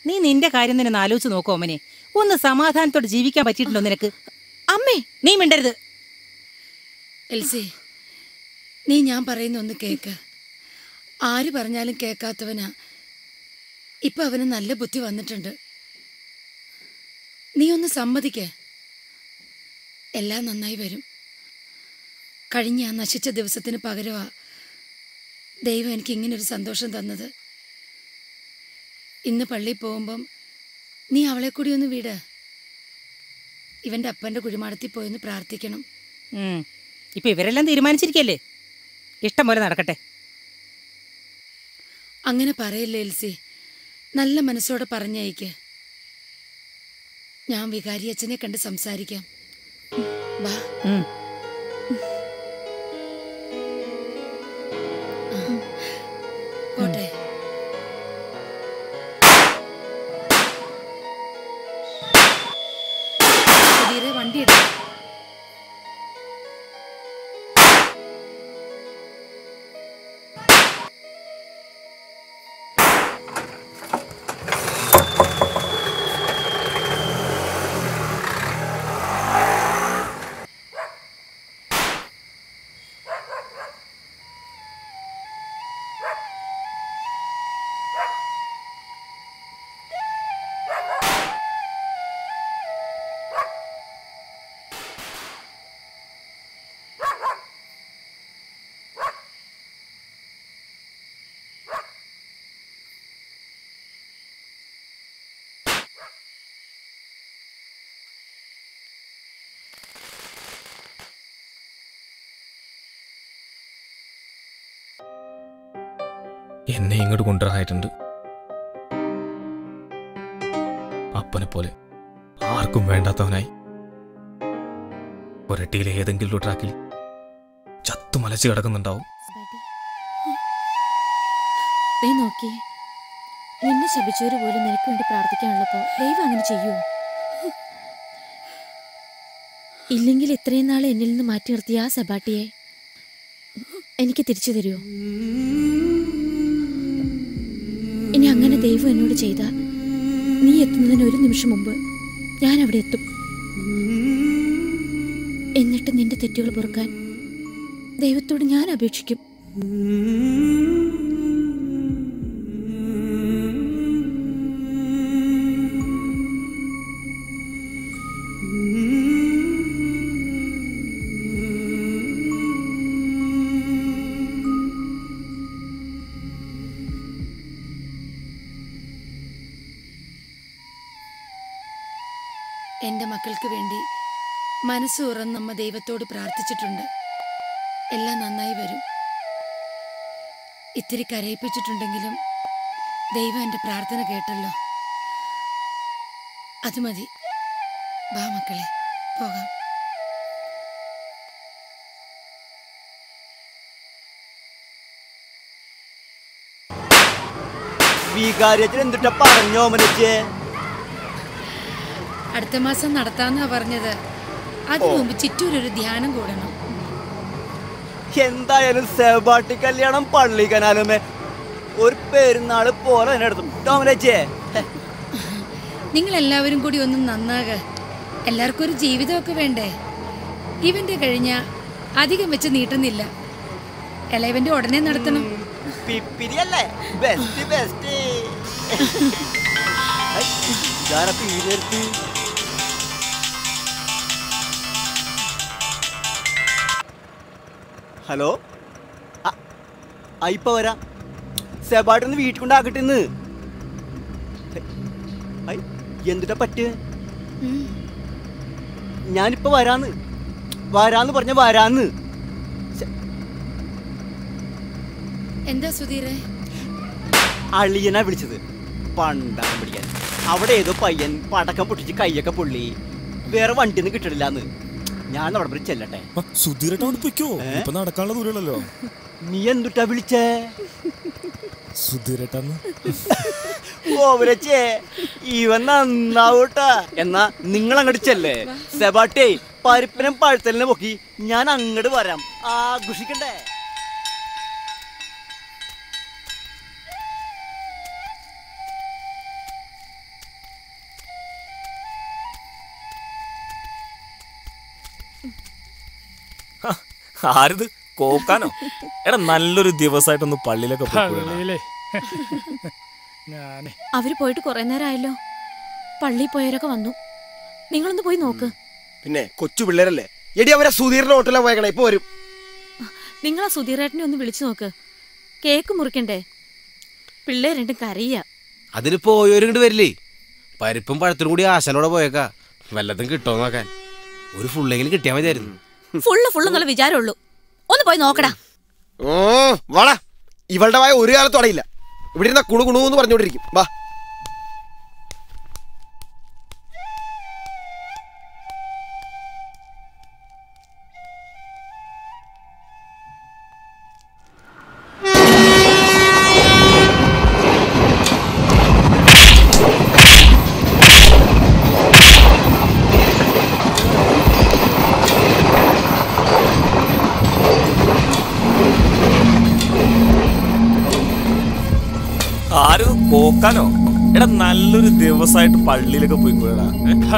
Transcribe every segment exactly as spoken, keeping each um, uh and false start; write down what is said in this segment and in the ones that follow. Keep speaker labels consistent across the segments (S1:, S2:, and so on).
S1: നീ നിന്റെ കാര്യം തന്നെ ആലോചിച്ച് നോക്കോ അമ്മനെ. ഒന്ന് സമാധാനത്തോടെ ജീവിക്കാൻ പറ്റിയിട്ടുണ്ടോ നിനക്ക്?
S2: അമ്മേ
S1: നീ മിണ്ടരുത്.
S2: എൽസി, നീ ഞാൻ പറയുന്ന ഒന്ന് കേക്ക്. ആര് പറഞ്ഞാലും കേൾക്കാത്തവനാ. ഇപ്പൊ അവന് നല്ല ബുദ്ധി വന്നിട്ടുണ്ട്. നീ ഒന്ന് സമ്മതിക്കേ. എല്ലാം നന്നായി വരും. കഴിഞ്ഞ ആ നശിച്ച ദിവസത്തിന് പകരമാ ദൈവം എനിക്ക് ഇങ്ങനൊരു സന്തോഷം തന്നത്. ഇന്ന് പള്ളിയിൽ പോകുമ്പം നീ അവളെ കൂടി ഒന്ന് വിട്. ഇവന്റെ അപ്പന്റെ കുഴിമാടത്തിൽ പോയെന്ന് പ്രാർത്ഥിക്കണം.
S1: ഇപ്പൊ ഇവരെല്ലാം തീരുമാനിച്ചിരിക്കല്ലേ, ഇഷ്ടം പോലെ നടക്കട്ടെ.
S2: അങ്ങനെ പറയല്ലേ എൽസി, നല്ല മനസ്സോടെ പറഞ്ഞയക്ക്. ഞാൻ വികാരി അച്ഛനെ കണ്ട് സംസാരിക്കാം. വാ. പോട്ടെ. വണ്ടി എടു.
S3: എന്നെ ഇങ്ങോട്ട് കൊണ്ടുവരാനായിട്ടുണ്ട്. അപ്പനെ പോലെ ആർക്കും വേണ്ടാത്തവനായി ഒരട്ടിയിലെ ഏതെങ്കിലും ട്രാക്കിൽ ചത്തു മലച്ചു കിടക്കുന്നുണ്ടാവും.
S4: നോക്കി, നിന്നെ ശപിച്ചവര് പോലും നിനക്ക് വേണ്ടി പ്രാർത്ഥിക്കാനുള്ളപ്പോ ദൈവം അങ്ങനെ ചെയ്യുമോ? ഇല്ലെങ്കിൽ ഇത്രയും നാളെ എന്നിൽ നിന്ന് മാറ്റി നിർത്തിയ ആ സെബാട്ടിയെ എനിക്ക് തിരിച്ചു തരുമോ? ഇനി അങ്ങനെ ദൈവം എന്നോട് ചെയ്ത, നീ എത്തുന്നതിന് ഒരു നിമിഷം മുമ്പ് ഞാൻ അവിടെ എത്തും. എന്നിട്ട് നിന്റെ തെറ്റുകൾ പൊറുക്കാൻ ദൈവത്തോട് ഞാൻ അപേക്ഷിക്കും.
S2: എൻ്റെ മക്കൾക്ക് വേണ്ടി മനസ്സ് തുറന്ന് അമ്മ ദൈവത്തോട് പ്രാർത്ഥിച്ചിട്ടുണ്ട്. എല്ലാം നന്നായി വരും. ഇത്തിരി കരയിപ്പിച്ചിട്ടുണ്ടെങ്കിലും ദൈവം എൻ്റെ പ്രാർത്ഥന കേട്ടല്ലോ. അത് മതി. വാ മക്കളെ, പോകാം.
S5: എന്തിട്ടാ പറഞ്ഞോ മനസ്സേ?
S2: അടുത്ത മാസം നടത്താന്നാ പറഞ്ഞത്. അതിനു മുമ്പ് ചിറ്റൂരൊരു ധ്യാനം കൂടണം.
S5: എന്തായാലും സെബാട്ടി കല്യാണം പള്ളി കനാലുമേ ഒരു പെരുന്നാള് പോലെ തന്നെ എടുത്തു.
S2: നിങ്ങൾ എല്ലാവരും കൂടി ഒന്നും നന്നാക. എല്ലാവർക്കും ഒരു ജീവിതമൊക്കെ വേണ്ടേ? ഇവന്റെ കഴിഞ്ഞ അധികം വെച്ച് നീട്ടുന്നില്ല. ഇളയവന്റെ ഉടനെ നടത്തണം.
S5: ഹലോ, ഇപ്പൊ വരാം. സെബാട്ടൊന്ന് വീട്ടിൽ കൊണ്ടാക്കട്ടെ. ഇന്ന് എന്തിട്ടാ പറ്റ്? ഞാനിപ്പോ വരാന്ന് വരാന്ന് പറഞ്ഞ വരാന്ന്.
S2: എന്താ സുധീരെ?
S5: അളിയനാ വിളിച്ചത് പണ്ടാണ് പിടിക്കാൻ. അവിടെ ഏതോ പയ്യൻ പടക്കം പൊട്ടിച്ച് കൈയൊക്കെ പൊള്ളി. വേറെ വണ്ടിയൊന്നും കിട്ടണില്ലാന്ന്. ഞാൻ അവിടെ വരെ ചെല്ലട്ടെ.
S3: നടക്കാനുള്ള ദൂരമല്ലോ.
S5: നീ എന്തുട്ടാ വിളിച്ചേ?
S3: സുധീരേട്ടാന്ന്.
S5: ഓവരച്ചേ ഇവൻ നന്നാവൂട്ടാ. എന്നാ നിങ്ങൾ അങ്ങോട്ട് ചെല്ലേ. സെബാട്ടേ പരിപ്പിനും പഴുത്തലിനെ പൊക്കി ഞാൻ അങ്ങോട്ട് വരാം. ആഘോഷിക്കണ്ടേ?
S3: ആരിത് കോക്കാനോ? എടാ നല്ലൊരു ദിവസമായിട്ടൊന്ന് പള്ളിയിലൊക്കെ പോയി.
S4: അവര് പോയിട്ട് കുറെ നേരമായല്ലോ. പള്ളിയിൽ പോയവരൊക്കെ വന്നു. നിങ്ങളൊന്ന് പോയി നോക്ക്.
S6: പിന്നെ കൊച്ചു പിള്ളേരല്ലേ? എടി അവരെ സുധീറിന്റെ ഹോട്ടലാ പോയേക്കണേ, ഇപ്പൊ വരും.
S4: നിങ്ങളാ സുധീറേട്ടനെ ഒന്ന് വിളിച്ചു നോക്ക്. കേക്ക് മുറിക്കണ്ടേ? പിള്ളേർ രണ്ടും കരയ്യ.
S7: അതിന് പോയവരും ഇങ്ങോട്ട് വരില്ലേ? പരിപ്പും പഴത്തിനും കൂടി ആശലോടെ പോയേക്കാ. വല്ലതും കിട്ടോ നോക്കാൻ. ഒരു ഫുള്ളെങ്കിലും കിട്ടിയാ മതിയായിരുന്നു.
S4: ഫുള്ള് ഫുള്ള് എന്നുള്ള വിചാരമുള്ളൂ. ഒന്ന് പോയി നോക്കടാ.
S6: ഓ വാടാ, ഇവളുടെ വായ ഒരു കാലത്തും അടയില്ല. ഇവിടെ ഇരുന്ന കുണു കുണുന്ന് പറഞ്ഞോണ്ടിരിക്കും. വാ.
S3: ആര് കോക്കാനോ? എടാ നല്ലൊരു ദിവസമായിട്ട് പള്ളിയിലൊക്കെ പോയിക്കോടാ.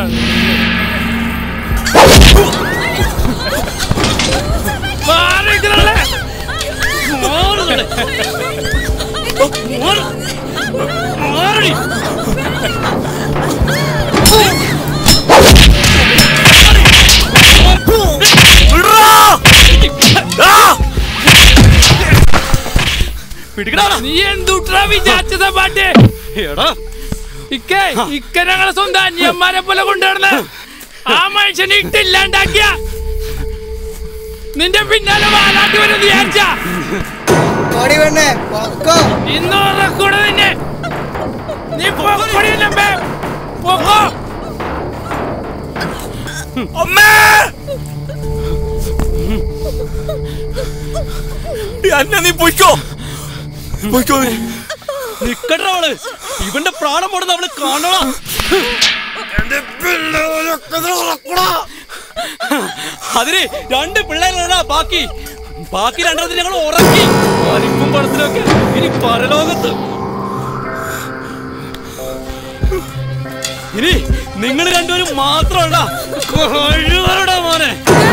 S8: നീ എന്തുട്രാ വിചാരിച്ചതാ പാട്ട്? ഇക്ക ഇക്ക ഞങ്ങളെ സ്വന്തം അന്യന്മാരെ പോലെ കൊണ്ടുവരുന്ന ആ മനുഷ്യനെ ഇട്ടില്ലാണ്ടാക്കിയ നിന്റെ പിന്നാലെ വാലാട്ടി വരും വിചാരിച്ച ഇന്ന് കൂടെ നിന്നെ നീ പോക്കോ.
S3: നീ പോയിക്കോ പോയിക്കോ.
S5: നിക്കട്ടവള് ഇവന്റെ പ്രാണം പോടുന്ന അവള് കാണണം. അതിന് രണ്ട് പിള്ളേരാ ബാക്കി. ബാക്കി രണ്ടെണ്ണത്തിന് ഞങ്ങൾ ഉറക്കി. പരിപ്പും പടത്തിലൊക്കെ ഇനി പരലോകത്ത്. ഇനി നിങ്ങൾ രണ്ടുപേരും മാത്രമല്ല കഴിവരുടെ മോനെ.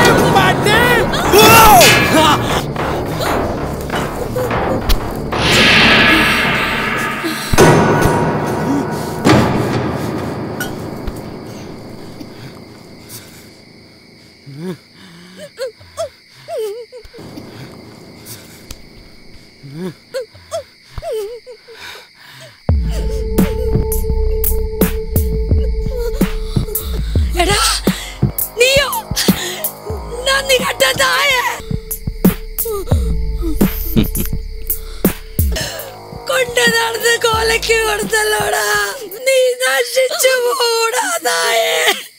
S2: എടാ നീയോ നന്ദി കെട്ടതായ കൊണ്ട് നടന്ന് കൊലക്ക് കൊടുത്തല്ലോടാ. നീ നശിച്ചു പോടാതായേ.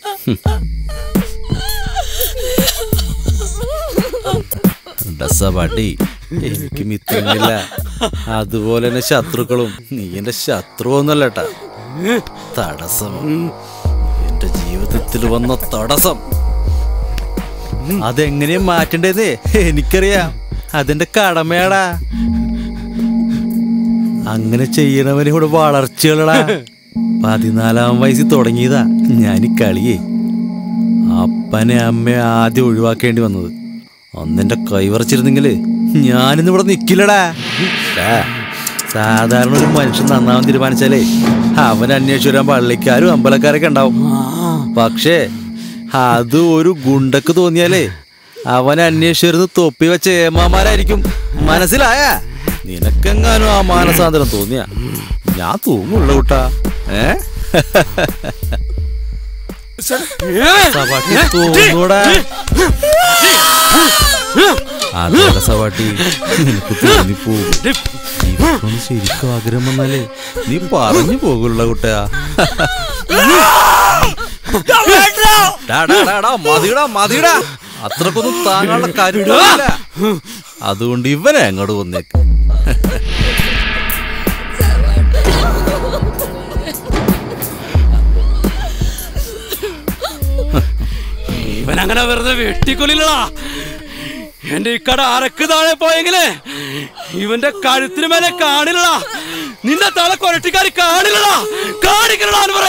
S7: പാട്ടി എനിക്ക് മിത്രമില്ല, അതുപോലെ തന്നെ ശത്രുക്കളും. നീ എന്റെ ശത്രു ഒന്നല്ലേട്ടാ. തടസ്സം, എന്റെ ജീവിതത്തിൽ വന്ന തടസ്സം അതെങ്ങനെയാ മാറ്റേണ്ടത് എനിക്കറിയാം. അതെന്റെ കടമയാടാ. അങ്ങനെ ചെയ്യണവനെ കൂടെ വളർച്ചകളടാ. പതിനാലാം വയസ്സിൽ തുടങ്ങിയതാ ഞാൻ ഈ കളിയെ. അപ്പനെ അമ്മയെ ആദ്യം ഒഴിവാക്കേണ്ടി വന്നത്. അന്നെന്റെ കൈവറച്ചിരുന്നെങ്കില് ഞാനിന്നിവിടെ നിക്കില്ലടാ. സാധാരണ ഒരു മനുഷ്യൻ നന്നാവാൻ തീരുമാനിച്ചാലേ അവൻ അന്വേഷിച്ചു വരാൻ പള്ളിക്കാരും അമ്പലക്കാരൊക്കെ ഉണ്ടാവും. പക്ഷേ അത് ഒരു ഗുണ്ടക്ക് തോന്നിയാലേ അവൻ അന്വേഷിച്ചു വരുന്ന തൊപ്പി വെച്ച ഏമാമാരായിരിക്കും. മനസ്സിലായ? നിനക്കെങ്ങാനും ആ മാനസാന്തരം തോന്നിയ ഞാൻ തൂങ്ങുള്ള കൂട്ടാ. ഏ തോന്നൂടാ. അതല്ല സവാട്ടി, നിനക്ക് തോന്നിപ്പോകും. ഇതൊന്ന് ശരിക്കും ആഗ്രഹം വന്നാലേ നീ പറഞ്ഞു പോകുള്ള കുട്ടയാ. മതിടാ മതിടാ, അത്രക്കൊന്നും താങ്ങാനുള്ള കാര്യമില്ല. അതുകൊണ്ട് ഇവനെ അങ്ങോട്ട് വന്നേക്ക്.
S5: ഇവനങ്ങനെ വെറുതെ വെട്ടിക്കൊല്ലില്ലടാ. എന്റെ ഇക്കട അരക്ക് താഴെ പോയെങ്കിലേ ഇവന്റെ കഴുത്തിന് മേലെ കാണില്ലടാ. നിന്റെ തല കൊരട്ടിക്കാരി കാണില്ലടാ. കാണിക്കണടാ അൻവർ.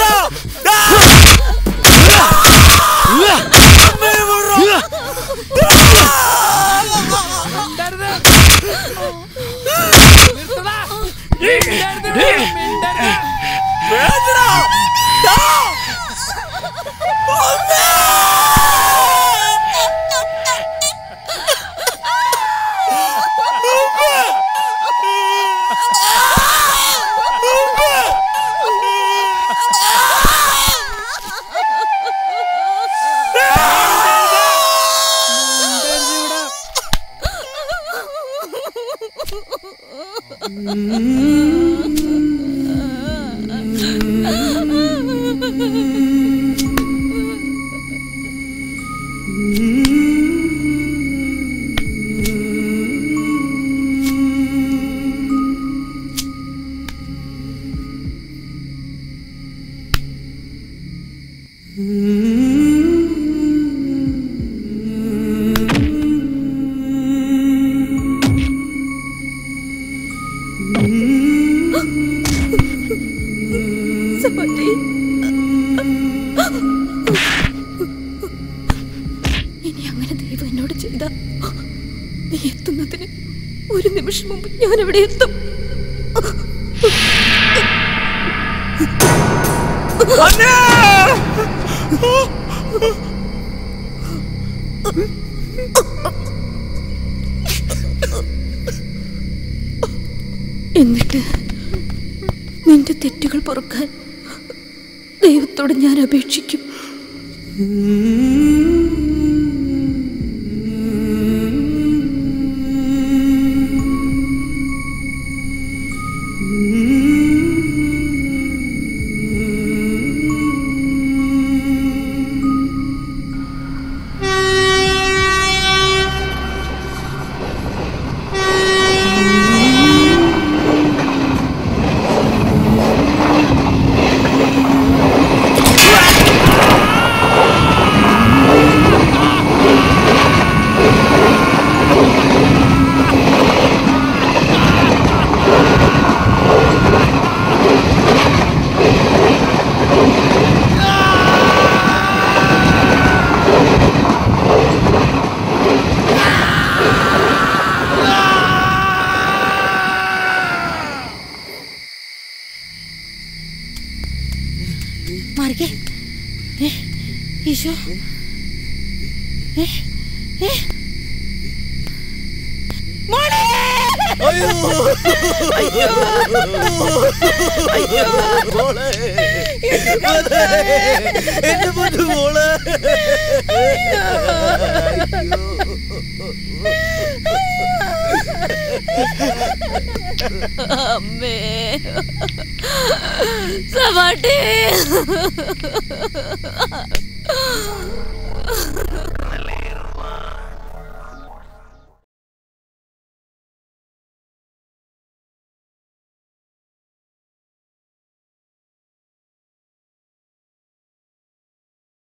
S4: ഇനി അങ്ങനെ ദൈവം എന്നോട് ചെയ്ത നീ എത്തുന്നതിന് ഒരു നിമിഷം മുമ്പ് ഞാൻ എവിടെ എത്തും. എന്നിട്ട് നിന്റെ തെറ്റുകൾ പൊറുക്കാൻ ദൈവത്തോട് ഞാൻ അപേക്ഷിക്കും.
S1: മാറിക്കേ. ഈശോ
S4: അമ്മേ സവാട്ടി